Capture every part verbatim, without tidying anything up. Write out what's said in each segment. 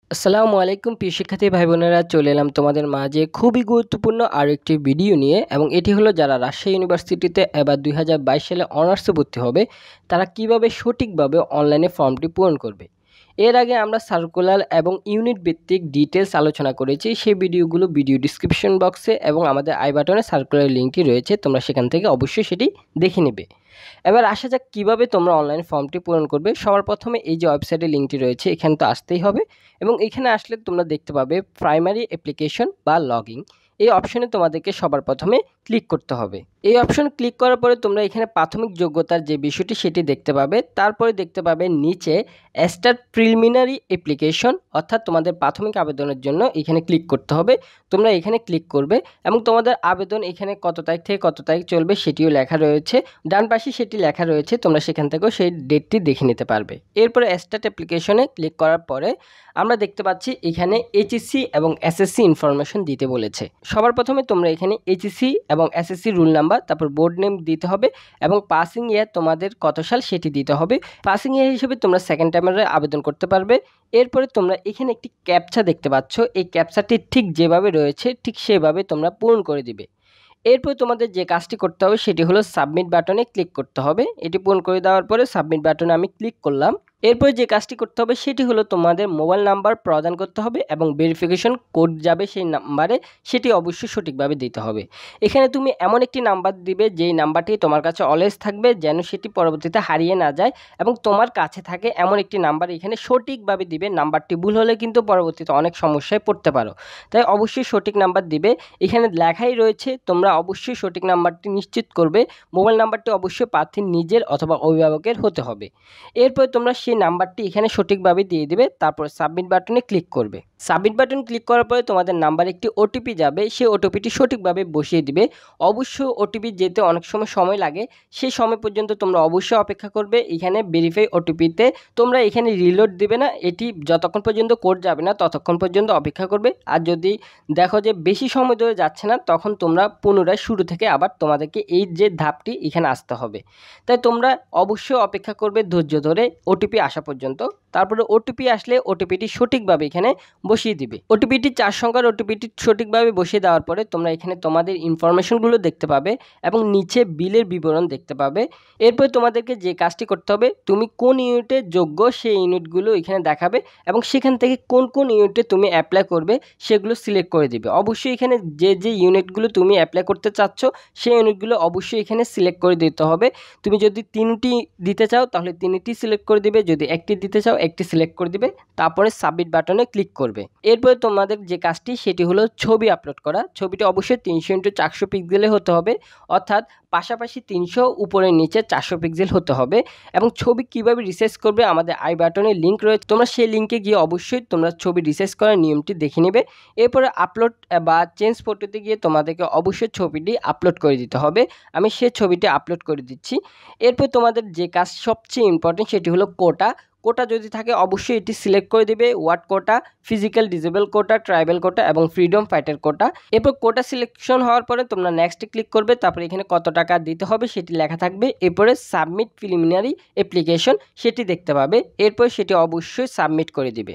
আসসালামু আলাইকুম প্রিয় শিক্ষার্থী ভাই বোনেরা, চলে এলাম তোমাদের মাঝে খুবই গুরুত্বপূর্ণ আর একটি ভিডিও নিয়ে। এবং এটি হলো যারা রাজশাহী ইউনিভার্সিটিতে এবার দুই হাজার বাইশ সালে অনার্সে ভর্তি হবে তারা কিভাবে সঠিকভাবে অনলাইনে ফর্মটি পূরণ করবে। এর আগে আমরা সার্কুলার এবং ইউনিট ভিত্তিক ডিটেলস আলোচনা করেছি। সেই ভিডিওগুলো ভিডিও ডিসক্রিপশন বক্সে এবং আমাদের আই বাটনে সার্কুলার লিঙ্কটি রয়েছে, তোমরা সেখান থেকে অবশ্যই সেটি দেখে নেবে। এবার আসা যাক কীভাবে তোমরা অনলাইন ফর্মটি পূরণ করবে। সবার প্রথমে এই যে ওয়েবসাইটের লিঙ্কটি রয়েছে এখানে তো আসতেই হবে, এবং এখানে আসলে তোমরা দেখতে পাবে প্রাইমারি অ্যাপ্লিকেশন বা লগইন। এই অপশনে তোমাদেরকে সবার প্রথমে ক্লিক করতে হবে। এই অপশন ক্লিক করার পরে তোমরা এখানে প্রাথমিক যোগ্যতার যে বিষয়টি সেটি দেখতে পাবে। তারপরে দেখতে পাবে নিচে স্টার্ট প্রিলিমিনারি অ্যাপ্লিকেশন, অর্থাৎ তোমাদের প্রাথমিক আবেদনের জন্য এখানে ক্লিক করতে হবে। তোমরা এখানে ক্লিক করবে এবং তোমাদের আবেদন এখানে কত তারিখ থেকে কত তারিখ চলবে সেটিও লেখা রয়েছে। ডান পাশে সেটি লেখা রয়েছে, তোমরা সেখান থেকেও সেই ডেটটি দেখে নিতে পারবে। এরপরে স্টার্ট অ্যাপ্লিকেশনে ক্লিক করার পরে আমরা দেখতে পাচ্ছি এখানে এইচএসসি এবং এসএসসি ইনফরমেশন দিতে বলেছে। সবার প্রথমে তোমরা এখানে এইচএসসি এবং এসএসসি রুল নাম্বার, তারপর বোর্ড নেম দিতে হবে এবং পাসিং ইয়ার তোমাদের কত সাল সেটি দিতে হবে। পাসিং ইয়ার হিসেবে তোমরা সেকেন্ড টাইমের আবেদন করতে পারবে। এরপরে তোমরা এখানে একটি ক্যাপচা দেখতে পাচ্ছ, এই ক্যাপচাটি ঠিক যেভাবে রয়েছে ঠিক সেভাবে তোমরা পূরণ করে দিবে। এরপর তোমাদের যে কাজটি করতে হবে সেটি হলো সাবমিট বাটনে ক্লিক করতে হবে। এটি পূরণ করে দেওয়ার পরে সাবমিট বাটনে আমি ক্লিক করলাম। এরপর যে কাজটি করতে হবে সেটি হলো তোমাদের মোবাইল নাম্বার প্রদান করতে হবে এবং ভেরিফিকেশন কোড যাবে সেই নাম্বারে, সেটি অবশ্যই সঠিকভাবে দিতে হবে। এখানে তুমি এমন একটি নাম্বার দিবে যেই নাম্বারটি তোমার কাছে অলওয়েজ থাকবে, যেন সেটি পরবর্তীতে হারিয়ে না যায় এবং তোমার কাছে থাকে এমন একটি নাম্বার এখানে সঠিকভাবে দিবে। নাম্বারটি ভুল হলে কিন্তু পরবর্তীতে অনেক সমস্যায় পড়তে পারো, তাই অবশ্যই সঠিক নাম্বার দিবে। এখানে লেখাই রয়েছে, তোমরা অবশ্যই সঠিক নাম্বারটি নিশ্চিত করবে। মোবাইল নাম্বারটি অবশ্যই প্রার্থীর নিজের অথবা অভিভাবকের হতে হবে। এরপর তোমরা সেই নাম্বারটি এখানে সঠিকভাবে দিয়ে দিবে, তারপর সাবমিট বাটনে ক্লিক করবে। সাবমিট বাটন ক্লিক করার পরে তোমাদের নাম্বারে একটি ওটিপি যাবে, সেই ওটিপিটি সঠিকভাবে বসিয়ে দিবে। অবশ্যই ওটিপি যেতে অনেক সময় সময় লাগে, সেই সময় পর্যন্ত তোমরা অবশ্যই অপেক্ষা করবে। এখানে ভেরিফাই ওটিপিতে তোমরা এখানে রিলোড দিবে না, এটি যতক্ষণ পর্যন্ত কোড যাবে না ততক্ষণ পর্যন্ত অপেক্ষা করবে। আর যদি দেখো যে বেশি সময় ধরে যাচ্ছে না, তখন তোমরা পুনরায় শুরু থেকে আবার তোমাদেরকে এই যে ধাপটি এখানে আসতে হবে। তাই তোমরা অবশ্যই অপেক্ষা করবে ধৈর্য ধরে ওটিপি আসা পর্যন্ত। তারপরে ওটিপি আসলে ওটিপিটি সঠিকভাবে এখানে বসিয়ে দিবে। ওটিপিটি চার সংখ্যার ওটিপিটি সঠিকভাবে বসিয়ে দেওয়ার পরে তোমরা এখানে তোমাদের ইনফরমেশনগুলো দেখতে পাবে এবং নিচে বিলের বিবরণ দেখতে পাবে। এরপর তোমাদেরকে যে কাজটি করতে হবে, তুমি কোন ইউনিটে যোগ্য সেই ইউনিটগুলো এখানে দেখাবে এবং সেখান থেকে কোন কোন ইউনিটে তুমি অ্যাপ্লাই করবে সেগুলো সিলেক্ট করে দিবে। অবশ্যই এখানে যে যে ইউনিটগুলো তুমি অ্যাপ্লাই করতে চাচ্ছ সেই ইউনিটগুলো অবশ্যই এখানে সিলেক্ট করে দিতে হবে। তুমি যদি তিনটি দিতে চাও তাহলে তিনটি সিলেক্ট করে দিবে, যদি একটি দিতে চাও একটি সিলেক্ট করে দিবে, তারপরে সাবমিট বাটনে ক্লিক করবে। এরপরে তোমাদের যে কাজটি সেটি হলো ছবি আপলোড করা। ছবিটি অবশ্যই তিনশো ইন্টু চারশো পিক্সেলে হতে হবে, অর্থাৎ পাশাপাশি তিনশো উপরে নিচে চারশো পিক্সেল হতে হবে। এবং ছবি কিভাবে রিসাইজ করবে আমাদের আই বাটনে লিঙ্ক রয়েছে, তোমরা সেই লিঙ্কে গিয়ে অবশ্যই তোমরা ছবি রিসাইজ করার নিয়মটি দেখে নেবে। এরপরে আপলোড বা চেঞ্জ ফটোতে গিয়ে তোমাদেরকে অবশ্যই ছবিটি আপলোড করে দিতে হবে। আমি সেই ছবিটি আপলোড করে দিচ্ছি। এরপর তোমাদের যে কাজ সবচেয়ে ইম্পর্টেন্ট সেটি হলো কোটা। কোটা যদি থাকে অবশ্যই এটি সিলেক্ট করে দিবে। Ward quota, physical disable quota, tribal quota এবং ফ্রিডম ফাইটার কোটা। এরপর কোটা সিলেকশন হওয়ার পরে তোমরা নেক্সটে ক্লিক করবে, তারপরে এখানে কত টাকা দিতে হবে সেটি লেখা থাকবে। এরপরে সাবমিট প্রিলিমিনারি অ্যাপ্লিকেশন সেটি দেখতে পাবে, এরপর সেটি অবশ্যই সাবমিট করে দিবে।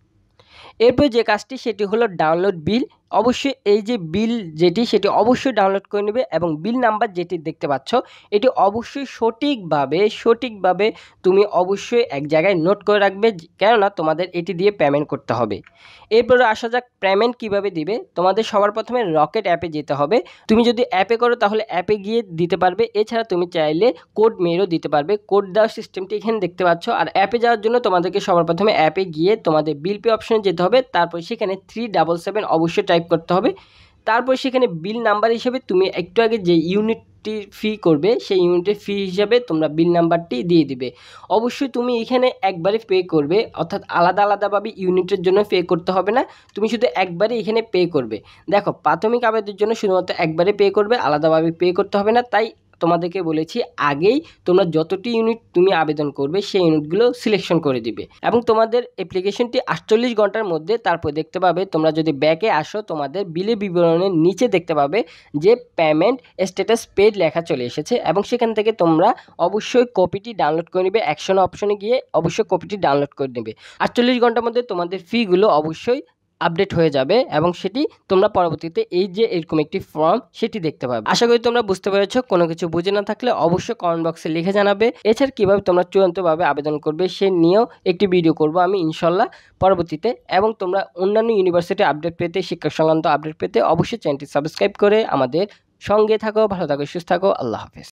এরপর যে কাজটি সেটি হলো ডাউনলোড বিল। অবশ্যই এই যে বিল যেটি সেটি অবশ্যই ডাউনলোড করে নেবে এবং বিল নাম্বার যেটি দেখতে পাচ্ছ এটি অবশ্যই সঠিকভাবে সঠিকভাবে তুমি অবশ্যই এক জায়গায় নোট করে রাখবে, কেননা তোমাদের এটি দিয়ে পেমেন্ট করতে হবে। এরপরে আসা যাক পেমেন্ট কিভাবে দিবে। তোমাদের সবার প্রথমে রকেট অ্যাপে যেতে হবে। তুমি যদি অ্যাপে করো তাহলে অ্যাপে গিয়ে দিতে পারবে, এছাড়া তুমি চাইলে কোড মেয়েরও দিতে পারবে। কোড দেওয়ার সিস্টেমটি এখানে দেখতে পাচ্ছ। আর অ্যাপে যাওয়ার জন্য তোমাদেরকে সবার প্রথমে অ্যাপে গিয়ে তোমাদের বিল পে অপশনে যেতে হবে, তারপর সেখানে থ্রি ডাবল সেভেন অবশ্যই টাইপ করতে হবে। তারপর সেখানে বিল নাম্বার হিসেবে তুমি একটু আগে যে ইউনিটটি ফি করবে সেই ইউনিটের ফি হিসাবে তোমরা বিল নাম্বারটি দিয়ে দিবে। অবশ্যই তুমি এখানে একবারে পে করবে, অর্থাৎ আলাদা আলাদাভাবে ইউনিটের জন্য পে করতে হবে না, তুমি শুধু একবারে এখানে পে করবে। দেখো প্রাথমিক আবেদনের জন্য শুধুমাত্র একবারে পে করবে, আলাদাভাবে পে করতে হবে না। তাই তোমাদেরকে বলেছি আগেই তোমরা যতটি ইউনিট তুমি আবেদন করবে সেই ইউনিটগুলো সিলেকশন করে দিবে এবং তোমাদের অ্যাপ্লিকেশনটি আটচল্লিশ ঘন্টার মধ্যে তারপর দেখতে পাবে। তোমরা যদি ব্যাকে আসো তোমাদের বিলের বিবরণের নিচে দেখতে পাবে যে পেমেন্ট স্ট্যাটাস পেড লেখা চলে এসেছে এবং সেখান থেকে তোমরা অবশ্যই কপিটি ডাউনলোড করে নেবে। অ্যাকশন অপশনে গিয়ে অবশ্যই কপিটি ডাউনলোড করে নেবে। আটচল্লিশ ঘন্টার মধ্যে তোমাদের ফিগুলো অবশ্যই আপডেট হয়ে যাবে এবং সেটি তোমরা পরবর্তীতে এই যে এরকম একটি ফর্ম সেটি দেখতে পাবে। আশা করি তোমরা বুঝতে পেরেছো। কোনো কিছু বুঝে না থাকলে অবশ্যই কমেন্ট বক্সে লিখে জানাবে। এছাড়া কীভাবে তোমরা চূড়ান্তভাবে আবেদন করবে সে নিয়েও একটি ভিডিও করব আমি ইনশাল্লাহ পরবর্তীতে। এবং তোমরা অন্যান্য ইউনিভার্সিটি আপডেট পেতে, শিক্ষা সংক্রান্ত আপডেট পেতে অবশ্যই চ্যানেলটি সাবস্ক্রাইব করে আমাদের সঙ্গে থাকো। ভালো থাকো, সুস্থ থাকো। আল্লাহ হাফেজ।